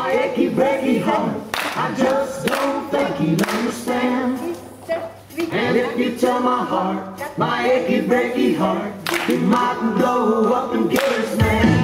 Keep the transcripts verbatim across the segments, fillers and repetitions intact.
my achy, breaky heart. I just don't think he'd understand. And if you tell my heart, my achy, breaky heart, he might blow up and get his man.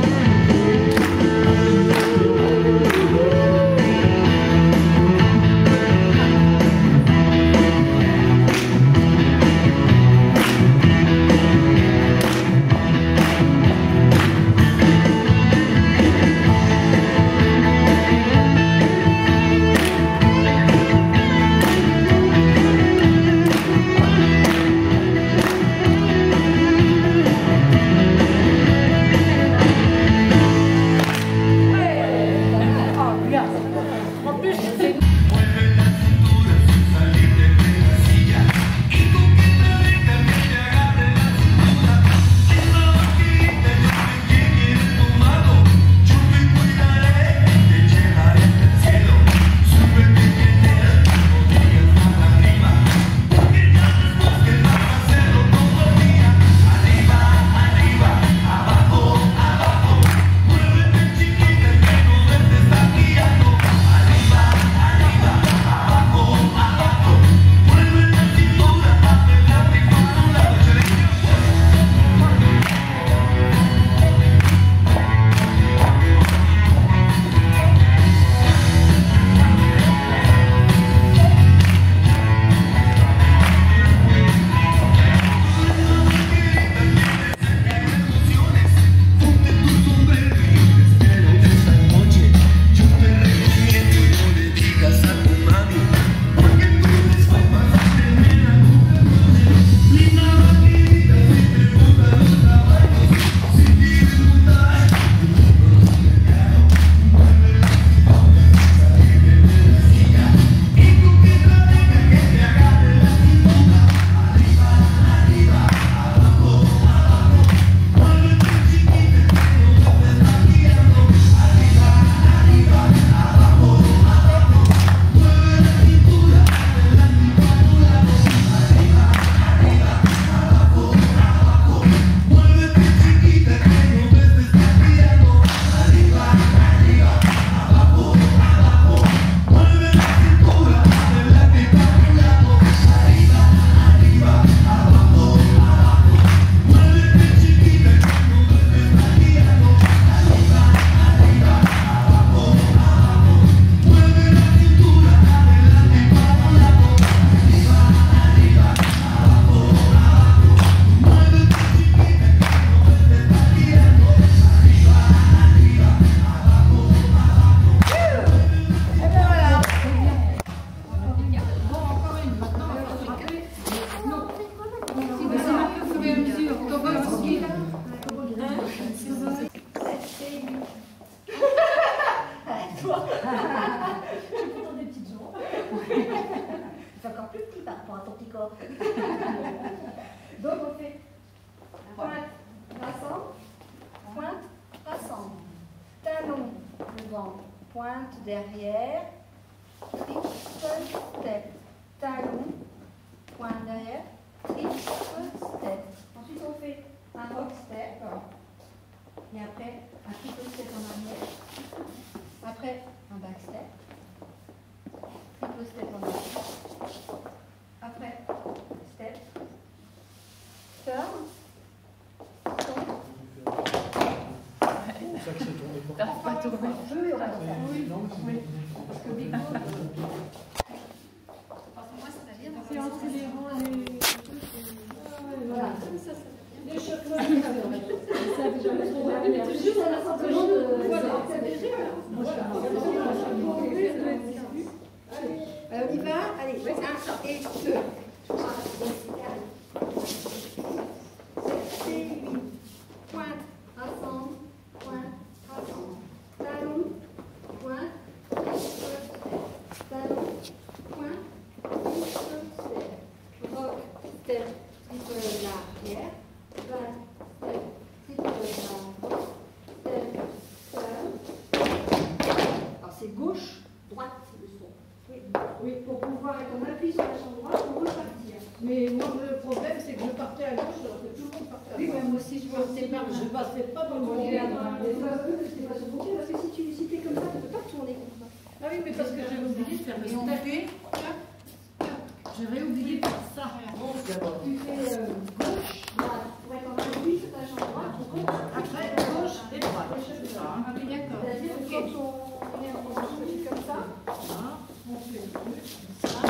C'est encore plus petit par rapport à ton petit corps. Donc on fait pointe, rassemble, pointe, rassemble. Talon devant, pointe derrière, triple step. Talon, pointe derrière, triple step. Ensuite on fait un rock step. Et après un triple step en arrière. Après un back step. Triple step en arrière. Après, step, turn, tombe. T'as pas tourné. Oui, on va le faire. Oui, oui. Parce que Big Mom, C'est entre les rangs et... voilà. Les cheveux, ça déjà le juste à la santé. Voilà, ça déjà. On y va, allez, un et deux. sept et huit. Pointe, rassemble, pointe, rassemble. Talon, pointe, talon, pointe, step. Rock, step, triple l'arrière. Back, step, triple l'arrière. Step, turn. Alors c'est gauche, droite, le son. Oui. Oui, pour pouvoir, quand on appuie sur la chambre droite, on repartir. Mais moi, le problème, c'est que je partais à gauche, alors que tout le monde partait à droite. Oui, moi aussi, je partais pas. Je passais pas dans le On monde. est à droite. C'est pas ce bouquet, parce que si tu si es comme ça, tu ne peux pas tourner comme ça. Et on fait. J'aurais oublié de faire ça. Tu fais euh, gauche, droite. Ouais, quand on appuie sur ta jambe droite, Après, gauche et droite. C'est ça. Ah oui, d'accord. c'est-à-dire que quand on est en position comme ça, Voilà. On fait le truc, comme ça.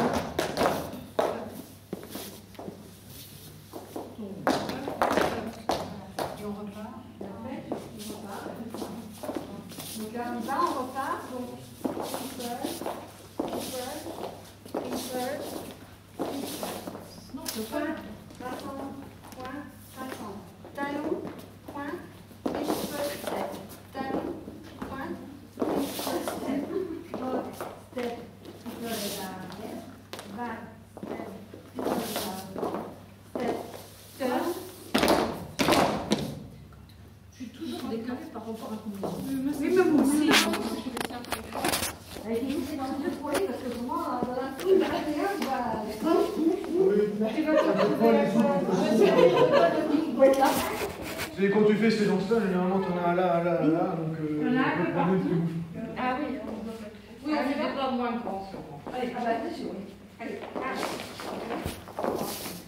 Et on repart. après, on repart. Donc là, on va, on repart. Donc, insert, insert, insert, insert. Non, je peux Point, rassemble, point, rassemble. Talon, point, insert, step. Talon, point, insert, step. Dog, step, pivote de l'arrière. Back, step, pivote de l'avant. Step, turn. Je suis toujours décalée par rapport à tout le monde. Oui, mais moi aussi. Elle était juste dans le deux poids parce que pour moi, dans la foule, vingt et un, je vais. C'est quand tu fais ces danses-là, généralement t'en as un là, un là, un là, donc euh, Il y en a un peu le partout. premier qui bouge. Ah oui, oui, on est pas moins grand. Allez, ah bah attention, oui. Allez, un.